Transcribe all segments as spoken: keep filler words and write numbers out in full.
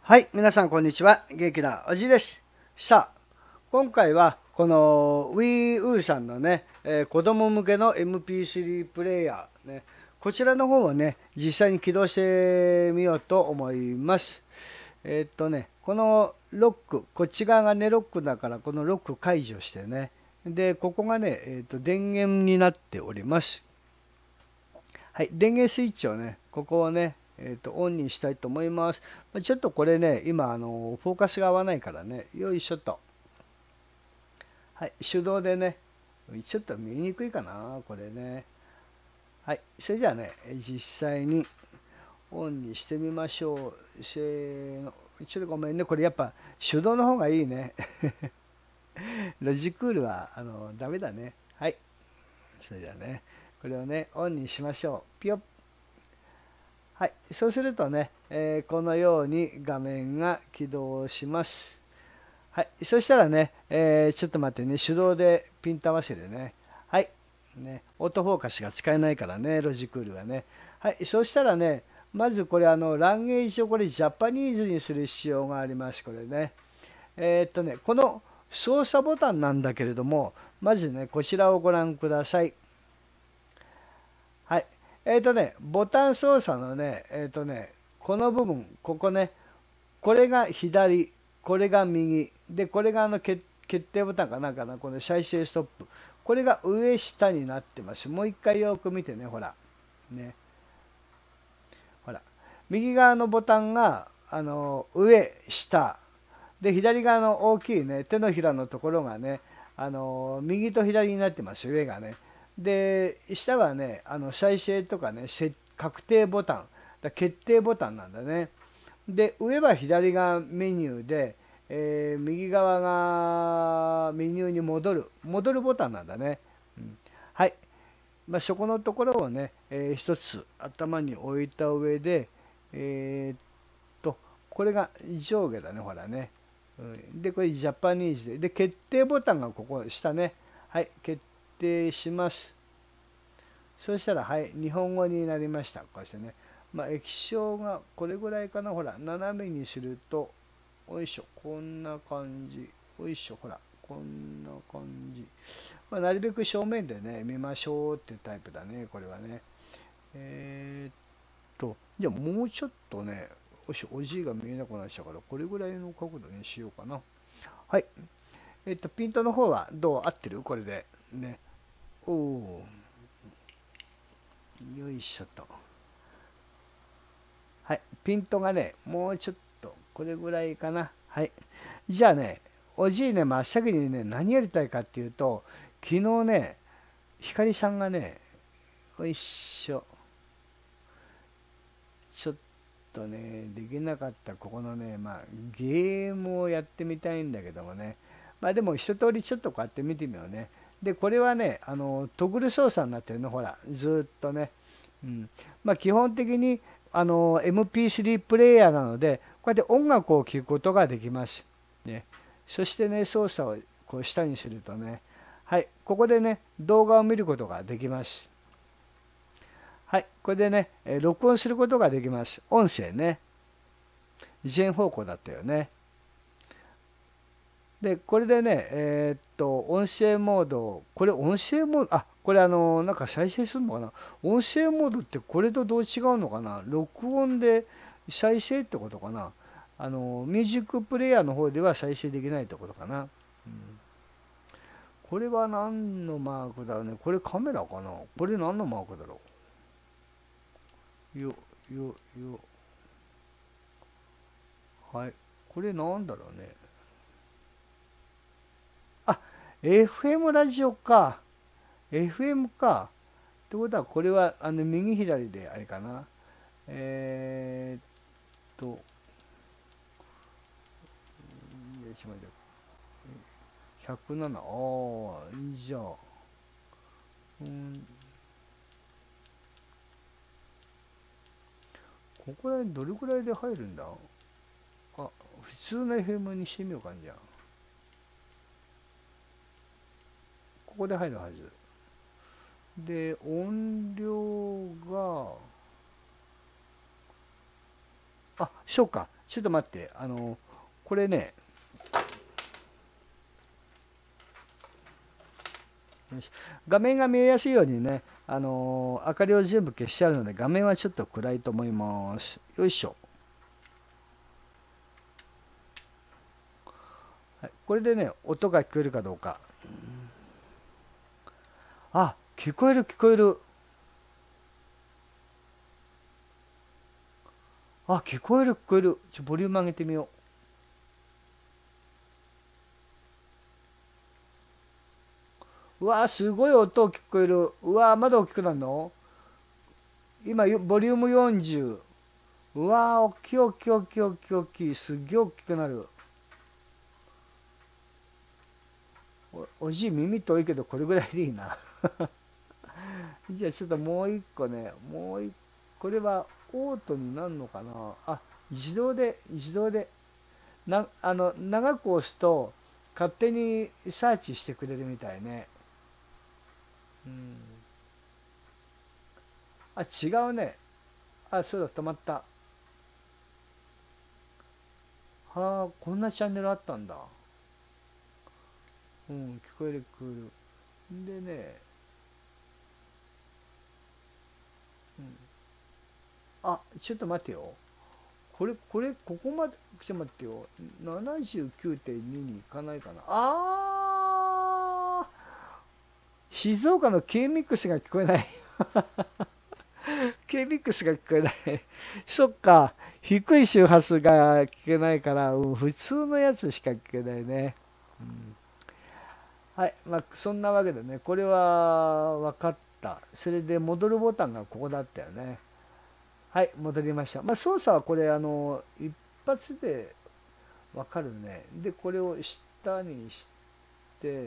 はい、皆さんこんにちは。元気なおじいです。さあ、今回はこの WiiU さんのね、えー子供向けの エムピースリー プレイヤー、ね、こちらの方をね、実際に起動してみようと思います。えーっとね、このロック、こっち側がね、ロックだから、このロック解除してね、で、ここがね、えーっと、電源になっております。はい、電源スイッチをね、ここをね、えっと、オンにしたいと思います。まあちょっとこれね、今、あの、フォーカスが合わないからね、よいしょと。はい、手動でね、ちょっと見えにくいかな、これね。はい、それじゃあね、実際にオンにしてみましょう。せーの。ちょっとごめんね、これやっぱ手動の方がいいね。ロジクールは、あの、ダメだね。はい、それじゃあね、これをね、オンにしましょう。ピヨッ。はい、そうするとね、えーこのように画面が起動します。はい、そしたらね、えーちょっと待ってね、手動でピント合わせでね。はい、ね、オートフォーカスが使えないからね、ロジクールはね。はい、そうしたらね、まずこれ、あの、ランゲージをこれ、ジャパニーズにする必要があります、これね。えーっとね、この操作ボタンなんだけれども、まずね、こちらをご覧ください。はい。えっとね、ボタン操作のね、えっとね、この部分、ここね、これが左、これが右、で、これがあの決決定ボタンかなんかな、この再生ストップ。これが上下になってます。もう一回よく見てね、ほら。ね。ほら。右側のボタンが、あの、上、下。で、左側の大きいね、手のひらのところがね、あの、右と左になってます、上がね。で、下はね、あの、再生とかね、確定ボタン、だ決定ボタンなんだね。で、上は左がメニューで、えー右側がメニューに戻る、戻るボタンなんだね。うん、はい。まあ、そこのところをね、えー一つ頭に置いた上で、えーっと、これが上下だね、ほらね。うん、で、これジャパニーズで。で、決定ボタンがここ下ね。はい、決定します。そしたら、はい、日本語になりました。こうしてね。まあ、液晶がこれぐらいかな。ほら、斜めにすると、よいしょ、こんな感じ。よいしょ、ほら、こんな感じ。まあ、なるべく正面でね、見ましょうっていうタイプだね、これはね。えーっと、じゃあもうちょっとね、よし、おじいが見えなくなっちゃうから、これぐらいの角度にしようかな。はい。えーっと、ピントの方はどう合ってるこれで。ね。おお、よいしょと。はい。ピントがね、もうちょっと、これぐらいかな。はい。じゃあね、おじいね、真っ先にね、何やりたいかっていうと、昨日ね、ひかりさんがね、よいしょ、ちょっとね、できなかったここのね、まあ、ゲームをやってみたいんだけどもね、まあでも一通りちょっとこうやって見てみようね。で、これはね、あの、トグル操作になってるの、ほら、ずーっとね。うん。まあ基本的に、あの、エムピースリー プレイヤーなので、こうやって音楽を聴くことができます。ね。そしてね、操作をこう下にするとね、はい、ここでね、動画を見ることができます。はい、これでね、えー録音することができます。音声ね。全方向だったよね。で、これでね、えーっと、音声モード、これ音声モード、あ、これあの、なんか再生するのかな。音声モードってこれとどう違うのかな。録音で再生ってことかな。あの、ミュージックプレイヤーの方では再生できないってことかな。うん、これは何のマークだろうね。これカメラかな。これ何のマークだろう。よ、よ、よ。はい。これなんだろうね。あ、エフエム ラジオか。エフエム か。ってことは、これは、あの、右左であれかな。えーっと、よいしょ、ひゃくなな。ああ、じゃあ、うん、ここら辺どれくらいで入るんだ。あ、普通の エフエム にしてみようか、じゃあ。ここで入るはず。で、音量が、あ、そうか。 ちょっと待って、あのこれね、よし画面が見えやすいようにね、あの明かりを全部消してあるので画面はちょっと暗いと思います。よいしょ。はい、これでね、音が聞こえるかどうか。あ、聞こえる聞こえる。あ、聞こえる聞こえる。ちょ、ボリューム上げてみよう。うわー、すごい音聞こえる。うわー、まだ大きくなるの？今、ボリュームよんじゅう。うわー、大きい大きい大きい大きい大きい。すっげえ大きくなる。お、おじい耳遠いけど、これぐらいでいいな。じゃあちょっともう一個ね、もう一個、これはオートになるのかなあ、自動で、自動で、な、あの、長く押すと、勝手にサーチしてくれるみたいね。うん。あ、違うね。あ、そうだ、止まった。はあ、こんなチャンネルあったんだ。うん、聞こえる聞こえる。でね、うん。あ、ちょっと待ってよ。これ、これ、ここまで、ちょっと待ってよ。ななじゅうきゅうてんに に行かないかな。あー、静岡の K ミックスが聞こえない。K ミックスが聞こえない。そっか。低い周波数が聞けないから、うん、普通のやつしか聞けないね。うん、はい。まあ、そんなわけでね、これは分かった。それで戻るボタンがここだったよね。はい、戻りました。まあ、操作はこれ、あの、一発で分かるね。で、これを下にして、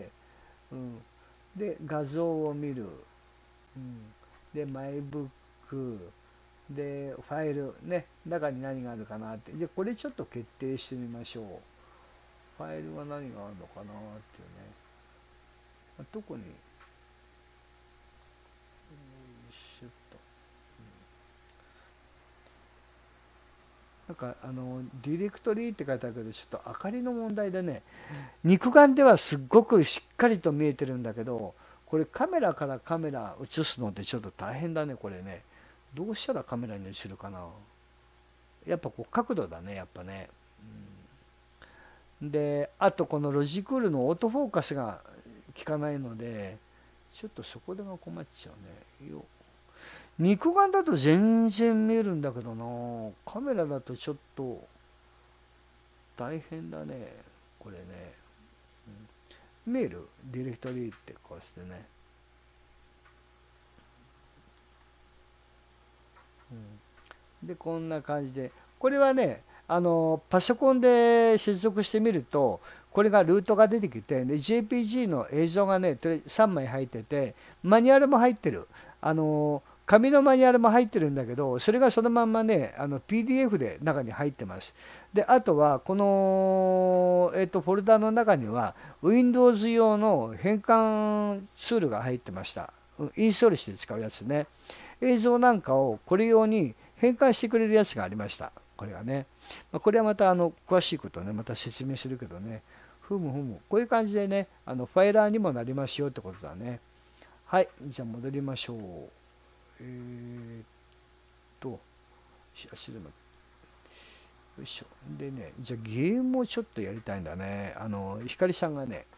うん。で、画像を見る。うん。で、マイブック。で、ファイルね、中に何があるかなって。じゃあ、これちょっと決定してみましょう。ファイルは何があるのかなっていうね。どこに、よいしょっと。なんか、あの、ディレクトリーって書いてあるけど、ちょっと明かりの問題でね、肉眼ではすっごくしっかりと見えてるんだけど、これカメラからカメラ映すのってちょっと大変だね、これね。どうしたらカメラに映るかな。やっぱこう角度だね、やっぱね。うん、で、あとこのロジクールのオートフォーカスが効かないので、ちょっとそこでが困っちゃうね。よ、肉眼だと全然見えるんだけどな。カメラだとちょっと大変だね。これね。うん、見えるディレクトリーってこうしてね。うん、で、こんな感じで。これはね、あの、パソコンで接続してみると、これがルートが出てきて、で ジェイピージー の映像がね、さんまい入ってて、マニュアルも入ってる。あの、紙のマニュアルも入ってるんだけど、それがそのまんまね、あの ピーディーエフ で中に入ってます。で、あとは、この、えっと、フォルダの中には、Windows 用の変換ツールが入ってました。インストールして使うやつね。映像なんかをこれ用に変換してくれるやつがありました。これはね。まあ、これはまたあの詳しいことをね、また説明するけどね。ふむふむ。こういう感じでね、あのファイラーにもなりますよってことだね。はい。じゃあ戻りましょう。えーっと、しあ、ちょっと待って。よいしょ。でね、じゃあゲームをちょっとやりたいんだね。あの、ひかりさんがね、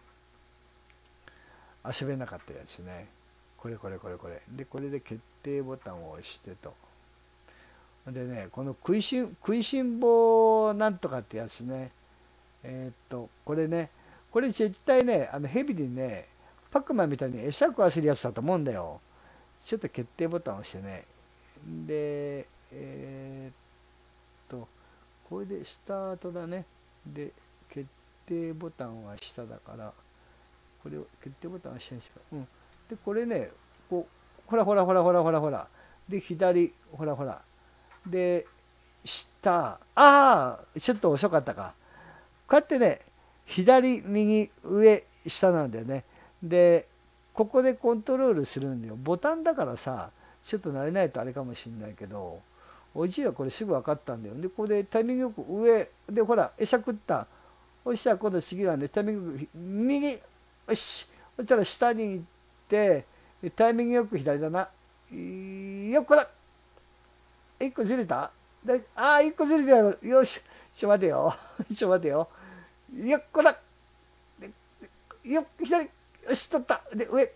遊べなかったやつね。これこれこれこれ。で、これで決定ボタンを押してと。でね、この食いしん、食いしん坊なんとかってやつね。えーっと、これね、これ絶対ね、あのヘビにね、パックマンみたいに餌食わせるやつだと思うんだよ。ちょっと決定ボタンを押してね。で、えーっと、これでスタートだね。で、決定ボタンは下だから、これを決定ボタンは下にしよう。うん。で、これね、こう、ほらほらほらほらほらほら。で、左、ほらほら。で、下、ああ、ちょっと遅かったか。こうやってね、左、右、上、下なんだよね。で、ここでコントロールするんだよ。ボタンだからさ、ちょっと慣れないとあれかもしんないけど、 おじいはこれすぐ分かったんだよ。でここでタイミングよく上でほら会釈った。そしたら今度次はねタイミングよく右、よし、そしたら下に行ってタイミングよく左だな。よっこだ。一個ずれた。でああ一個ずれたよ。よし、ちょ待てよちょ待てよ。よっこだ。でよっ左、よし取った。で上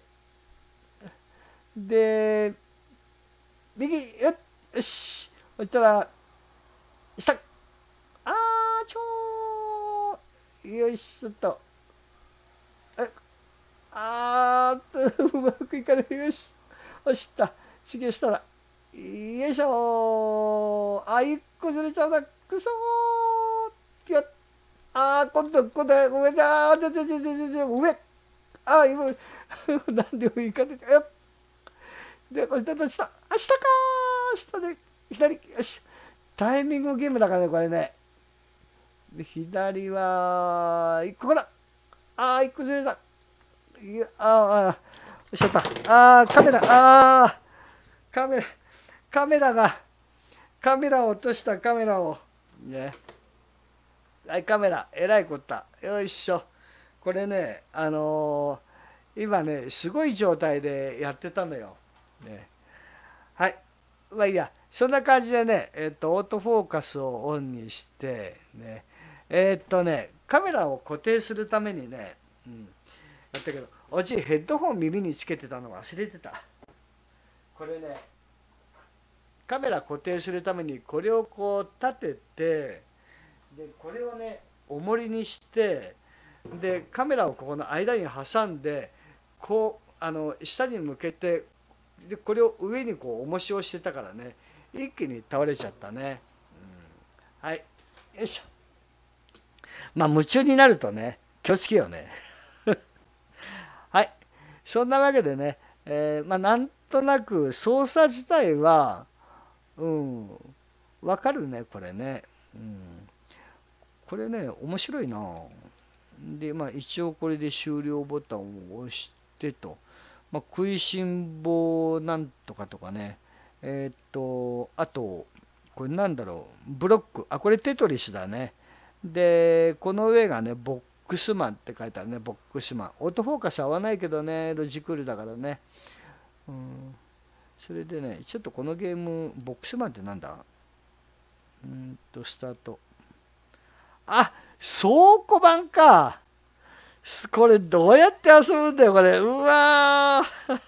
で右、よっし、そしたら下、あーちょー、よしちょっと、えあーっとうまくいかない。よし、よしった、次したらよいしょー、あ一個ずれちゃうな、くそー、よっ、あー今度今度ごめんな、あーちょちょちょちょちょちょ上、あー今なんでもいかない。よっで、こしたとした。あ、下かー。下で、左。よし。タイミングゲームだからね、これね。で、左は、ここだ。あー、一個ずれた。いや、あー、あー、しちゃった。あー、カメラ、あー、カメラ、カメラが、カメラを落としたカメラを。ね。はい、カメラ、えらいこった。よいしょ。これね、あのー、今ね、すごい状態でやってたのよ。ね。はい。まあいいや。そんな感じでね、えっと、オートフォーカスをオンにして、ね、えっとね、カメラを固定するためにね、うん、やったけど、おじいヘッドホン耳につけてたの忘れてた。これね、カメラ固定するためにこれをこう立てて、で、これをね、重りにして、で、カメラをここの間に挟んで、こう、あの、下に向けて、でこれを上にこう重しをしてたからね一気に倒れちゃったね、うん、はいよいしょ。まあ夢中になるとね気をつけようねはいそんなわけでね、えー、まあなんとなく操作自体はうんわかるねこれね、うん、これね面白いな。でまあ一応これで終了ボタンを押してと、まあ、食いしん坊なんとかとかね、えーっと、あと、これなんだろう、ブロック、あ、これテトリスだね。で、この上がね、ボックスマンって書いてあるね、ボックスマン。オートフォーカス合わないけどね、ロジクールだからね。うん、それでね、ちょっとこのゲーム、ボックスマンってなんだうんと、スタート。あ、倉庫版か。これどうやって遊ぶんだよ、これ。うわー。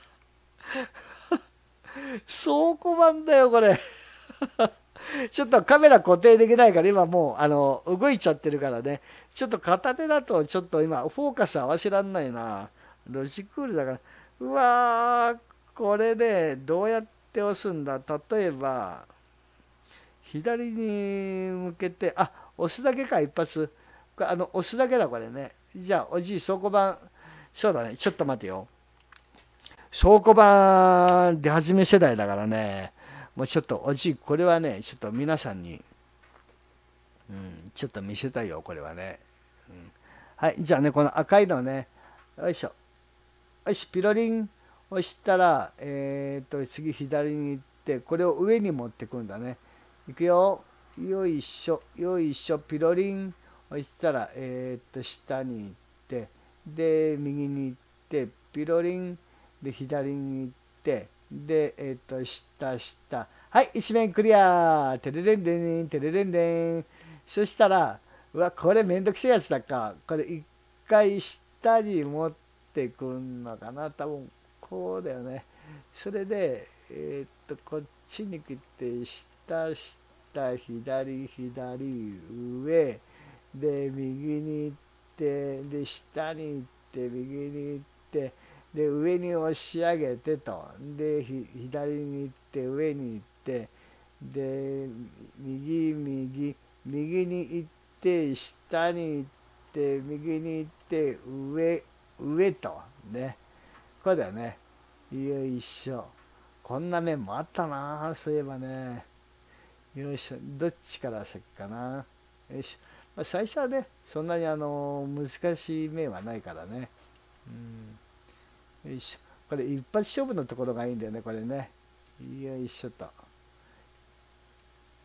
倉庫版だよこれちょっとカメラ固定できないから今もうあの動いちゃってるからねちょっと片手だとちょっと今フォーカス合わせらんないな。ロジクールだからうわーこれでどうやって押すんだ。例えば左に向けてあ押すだけか一発これあの押すだけだこれね。じゃあおじい倉庫版そうだねちょっと待てよ。倉庫版出始め世代だからねもうちょっとおじいこれはねちょっと皆さんに、うん、ちょっと見せたいよこれはね、うん、はいじゃあねこの赤いのねよいしょよしピロリン押したらえっ、と次左に行ってこれを上に持ってくんだね。いくよよいしょよいしょピロリン押したらえっ、と下に行ってで右に行ってピロリンで左に行ってでえっ、と下下はい一面クリアテレレンレンテレレンレン。そしたらうわこれめんどくせえやつだかこれ一回下に持ってくんのかな多分こうだよね。それでえっ、とこっちに来て下下左左上で右に行ってで下に行って右に行ってで上に押し上げてとで左に行って上に行ってで右右右に行って下に行って右に行って上上とねこれだよね。よいしょこんな面もあったなそういえばね。よいしょどっちから先かな。よいしょ、まあ、最初はねそんなにあの難しい面はないからね。うん、よいしょこれ一発勝負のところがいいんだよねこれね。よいしょと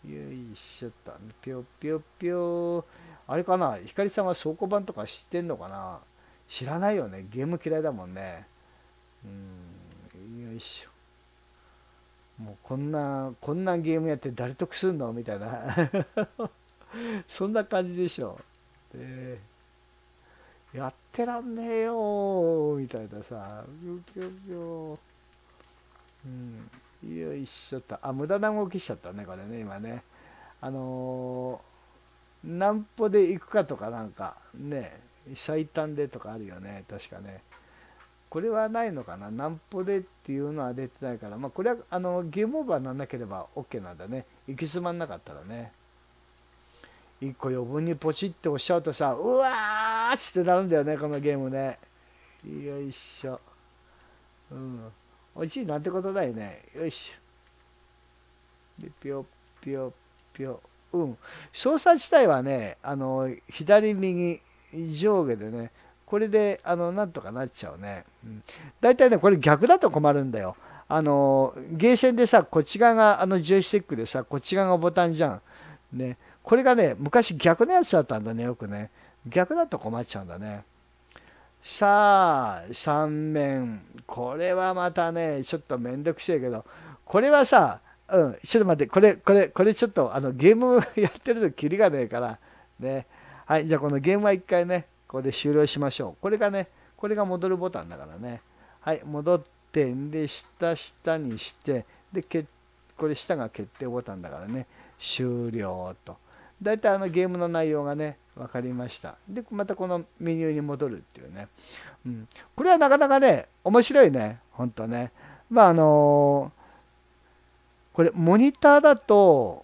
よいしょっと。ぴょぴょぴょ。あれかな、ひかりさんは倉庫版とか知ってんのかな。知らないよね。ゲーム嫌いだもんね。うん、よいしょ。もうこんな、こんなゲームやって誰得すんのみたいな。そんな感じでしょ。で、やってらんねえよーみたいなさ。ぴょぴょぴょ。うん。よいしょっと。あ、無駄な動きしちゃったね、これね、今ね。あのー、何歩で行くかとかなんかね、最短でとかあるよね、確かね。これはないのかな、何歩でっていうのは出てないから、まあ、これはあのゲームオーバーにならなければ OK なんだね。行き詰まんなかったらね。いっこ余分にポチって押しちゃうとさ、うわーっつってなるんだよね、このゲームね。よいしょ。うん。美味しいなんてことだよね。よいしょ。で、ぴょぴょぴょ。うん。操作自体はね、あの、左右上下でね、これで、あの、なんとかなっちゃうね。うん。大体ね、これ逆だと困るんだよ。あの、ゲーセンでさ、こっち側が、あの、ジョイスティックでさ、こっち側がボタンじゃん。ね。これがね、昔逆のやつだったんだね、よくね。逆だと困っちゃうんだね。さあ、三面。これはまたね、ちょっとめんどくせえけど、これはさ、うん、ちょっと待って、これ、これ、これちょっと、あの、ゲームやってるとキリがねえから、ね。はい、じゃあこのゲームは一回ね、ここで終了しましょう。これがね、これが戻るボタンだからね。はい、戻って、で、下、下にして、で、けこれ下が決定ボタンだからね、終了と。大体あのゲームの内容がね、分かりました。で、またこのメニューに戻るっていうね。うん。これはなかなかね、面白いね。ほんとね。まああのこれモニターだと、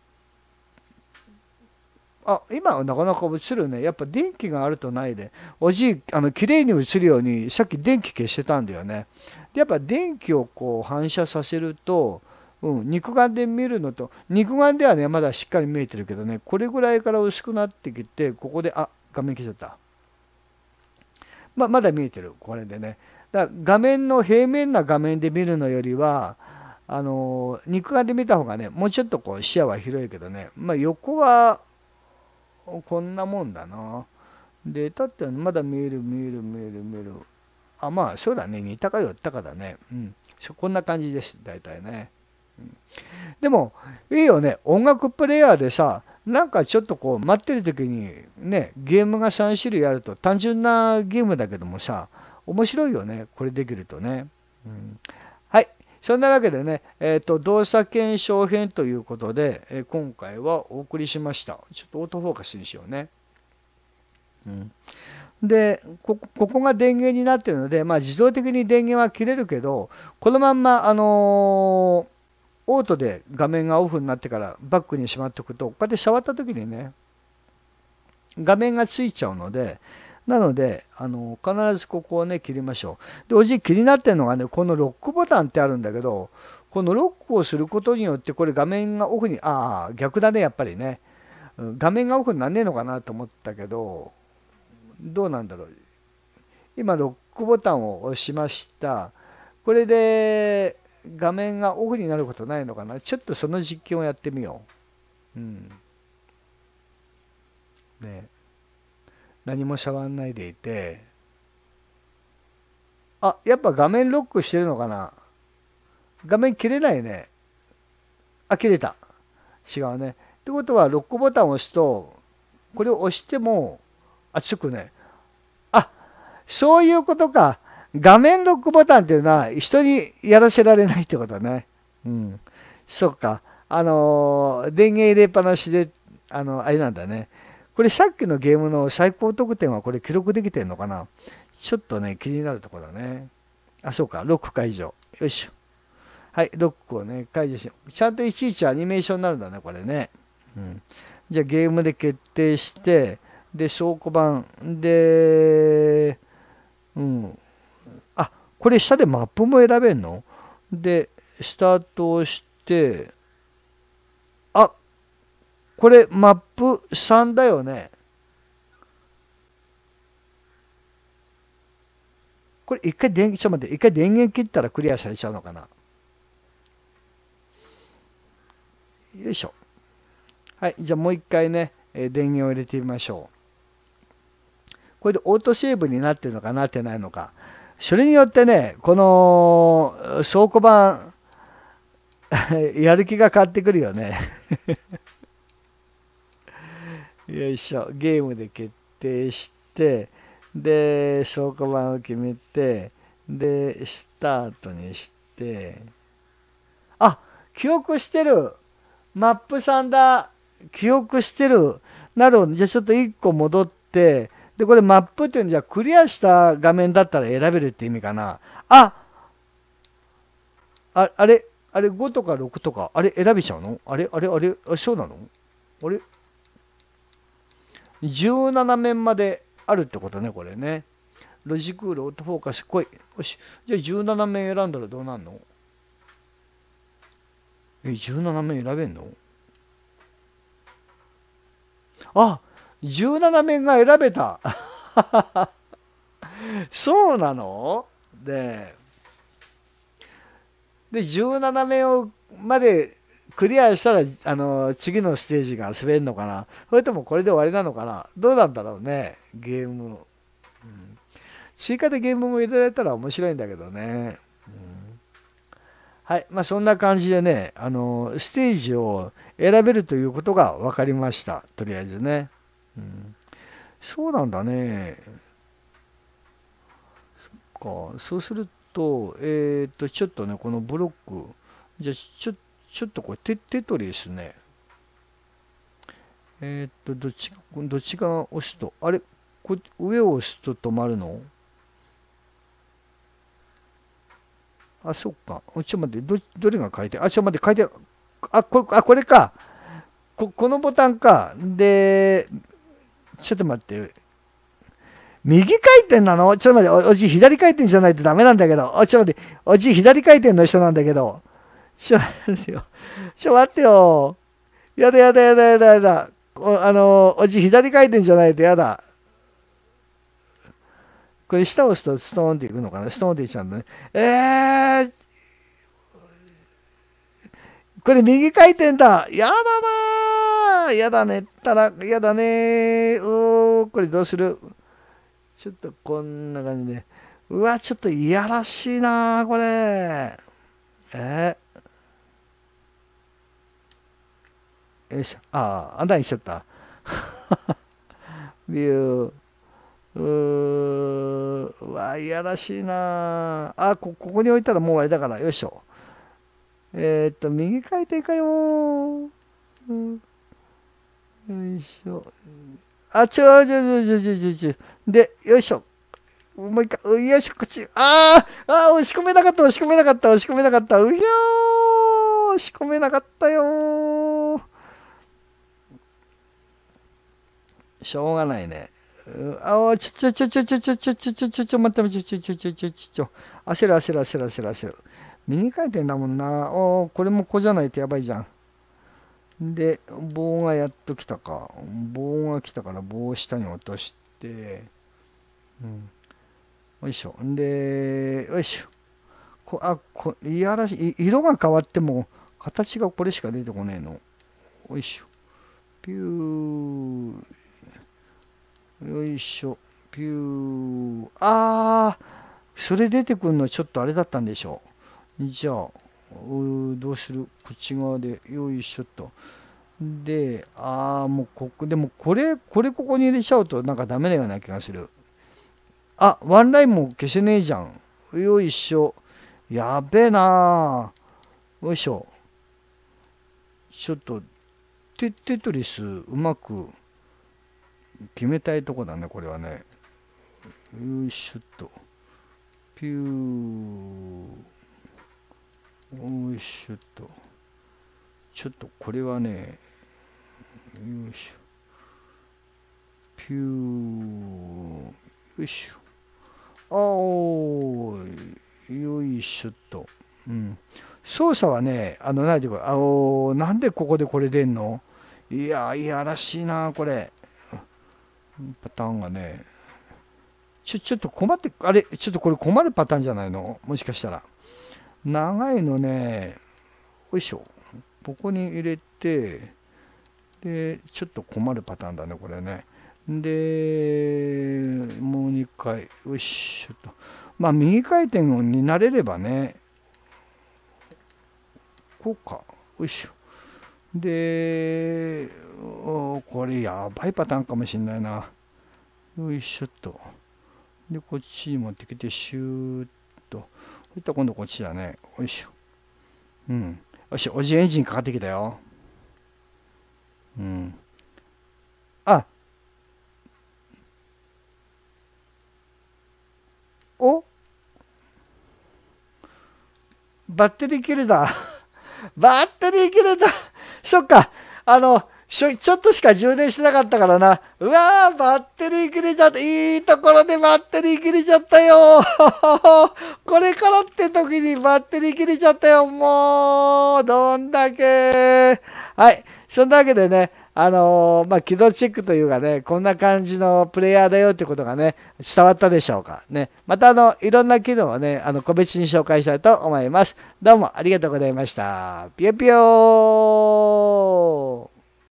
あ、今はなかなか映るね。やっぱ電気があるとないで。おじい、あの、綺麗に映るように、さっき電気消してたんだよね。で、やっぱ電気をこう反射させると、うん、肉眼で見るのと、肉眼ではね、まだしっかり見えてるけどね、これぐらいから薄くなってきて、ここで、あ、画面消しちゃった。ま、まだ見えてる、これでね。だから画面の平面な画面で見るのよりは、あの肉眼で見た方がね、もうちょっとこう視野は広いけどね、まあ、横はこんなもんだな。で、立ってはまだ見える見える見える見える。あ、まあそうだね、似たか寄ったかだね。うん。こんな感じです、大体ね。うん、でも、いいよね。音楽プレイヤーでさ、なんかちょっとこう待ってる時にね、ゲームがさん種類あると単純なゲームだけどもさ、面白いよね。これできるとね。うん、はい。そんなわけでね、えっと、動作検証編ということで、えー今回はお送りしました。ちょっとオートフォーカスにしようね。うん、でここ、ここが電源になっているので、まあ、自動的に電源は切れるけど、このまんま、あのーオートで画面がオフになってからバックにしまっておくと、こうやって触った時にね、画面がついちゃうので、なので、あの必ずここをね、切りましょう。で、おじ気になってるのがね、このロックボタンってあるんだけど、このロックをすることによって、これ画面がオフに、ああ、逆だね、やっぱりね。うん画面がオフになんねえのかなと思ったけど、どうなんだろう。今、ロックボタンを押しました。これで画面がオフになることないのかな。ちょっとその実験をやってみよう。うん。ね。何も触んないでいて、あ、やっぱ画面ロックしてるのかな。画面切れないね。あ、切れた。違うね。ってことは、ロックボタンを押すと、これを押しても、あ、つくね。あ、そういうことか。画面ロックボタンっていうのは、人にやらせられないってことね。うん。そっか。あのー電源入れっぱなしで、あの、あれなんだね。これさっきのゲームの最高得点はこれ記録できてんのかな。ちょっとね、気になるところだね。あ、そうか。ロック解除。よいしょ。はい、ロックをね、解除し、ちゃんといちいちアニメーションになるんだね、これね。うん。じゃあゲームで決定して、で、倉庫版で、うん。あ、これ下でマップも選べんので、スタートをして、あ、これマップさんだよね。これ一回電、ちょっと待って、一回電源切ったらクリアされちゃうのかな。よいしょ。 はい、じゃあもう一回ね、えー電源を入れてみましょう。これでオートセーブになってるのかなってないのか。それによってね、この倉庫版、やる気が変わってくるよね。よいしょ。ゲームで決定して、で、倉庫版を決めて、で、スタートにして、あ、記憶してる。マップさんだ。記憶してる。なるほど。じゃあちょっといっこ戻って、で、これマップっていうのはじゃあクリアした画面だったら選べるって意味かな。あ、ああれ、あれごとかろくとか、あれ選べちゃうの？あれあれあれあそうなの？あれ ?じゅうなな 面まであるってことね、これね。ロジクール、オートフォーカス、来い。よし。じゃあじゅうなな面選んだらどうなんの？え、じゅうなな面選べんの？あ、じゅうなな面が選べた。そうなの？で、で、じゅうなな面をまでクリアしたら、あの、次のステージが滑るのかな？それともこれで終わりなのかな？どうなんだろうね、ゲーム。うん、追加でゲームも入れられたら面白いんだけどね。うん、はい。まあ、そんな感じでね、あの、ステージを選べるということが分かりました。とりあえずね。うん、そうなんだね。か、そうすると、えっと、ちょっとね、このブロック、じゃあ、ちょ、ちょっとこれテ、テトリスね。えっと、どっち、どっちが押すと、あれ、こ上を押すと止まるの？あ、そっか。ちょっと待って、ど、どれが書いてあ、ちょっと待って、書いてあ、これ、あ、これか。こ、このボタンか。で、ちょっと待って。右回転なの？ちょっと待って、お、おじ左回転じゃないとダメなんだけど。お、ちょっと待って、おじ左回転の人なんだけど。ちょっと待ってよ。ちょっと待ってよ。やだやだやだやだやだ。おあの、おじ左回転じゃないとやだ。これ下を押すとストーンっていくのかな？ストーンっていっちゃうんだね。えー、これ右回転だ。やだなー。やだね。たら、やだねー。うー、これどうする？ちょっとこんな感じで。うわ、ちょっといやらしいなー、これ。えー、よいしょ。ああ、あんなにしちゃった。ビュー。うー、うわ、いやらしいなー。あ、こ、ここに置いたらもう終わりだから。よいしょ。えーっと、右回転かよー。うん、よいしょ。あ、ちょ、ちょ、ちょ、ちょ、ちょ、ちょ。で、よいしょ。もう一回、うよいしょ、こっち。あーあー、押し込めなかった、押し込めなかった、押し込めなかった。うひょー、押し込めなかったよー。しょうがないね。うあお、ちょちょちょちょちょちょちょちょちょちょちょ待って、ちょちょちょちょちょちょちょ。焦る焦る焦る焦る焦る。右回転だもんな。おー、これもこじゃないとやばいじゃん。で、棒がやっと来たか。棒が来たから棒を下に落として、うん、よいしょ。んで、よいしょ。こあ、こいやらしい。色が変わっても、形がこれしか出てこねえの。よいしょ。ピュー。よいしょ。ピュー。あー、それ出てくるのちょっとあれだったんでしょう。じゃあ、うどうする？こっち側で、よいしょと。で、ああ、もうここ、でもこれ、これここに入れちゃうとなんかダメなような気がする。あ、ワンラインも消せねえじゃん。よいしょ。やべえなー。よいしょ。ちょっと、テ、テトリスうまく決めたいとこだね、これはね。よいしょっと。ピュー。よいしょっと。ちょっとこれはね、よいしょ。ピュー。よいしょ。あー、よいしょっと。うん。操作はね、あの、ないでこれ、あおー、なんでここでこれ出んの？いやいやらしいな、これ。パターンがね。ちょ、ちょっと困って、あれ、ちょっとこれ困るパターンじゃないの？もしかしたら。長いのね、よいしょ。ここに入れて、 で、ちょっと困るパターンだね、これね。で、もうにかい、よいしょと。まあ、右回転になれればね、こうか、よいしょ。で、おこれやばいパターンかもしんないな。よいしょと。で、こっちに持ってきて、シューッと。そしたら今度こっちだね。よいしょ。うん。よし、オジエンジンかかってきたよ。うん。あ、おバッテリー切れた。バッテリー切れた。そっか。あの、ちょちょっとしか充電してなかったからな。うわー、バッテリー切れちゃった。いいところでバッテリー切れちゃったよ。これからって時にバッテリー切れちゃったよ。もう、どんだけ。はい。そんなわけでね、あのーまあ、起動チェックというかね、こんな感じのプレイヤーだよってことがね、伝わったでしょうか。ね。また、あの、いろんな機能をね、あの、個別に紹介したいと思います。どうもありがとうございました。ぴよぴよー。